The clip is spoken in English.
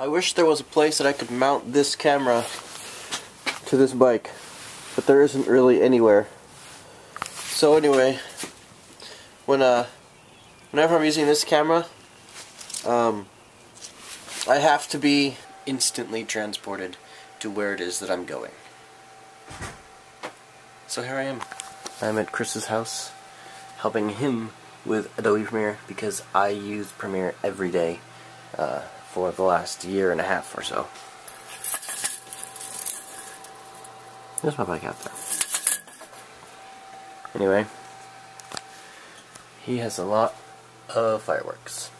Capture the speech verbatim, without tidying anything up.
I wish there was a place that I could mount this camera to this bike, but there isn't really anywhere. So anyway, when uh, whenever I'm using this camera, um, I have to be instantly transported to where it is that I'm going. So here I am. I'm at Chris's house, helping him with Adobe Premiere because I use Premiere every day uh, for the last year and a half or so. There's my bike out there. Anyway, he has a lot of fireworks.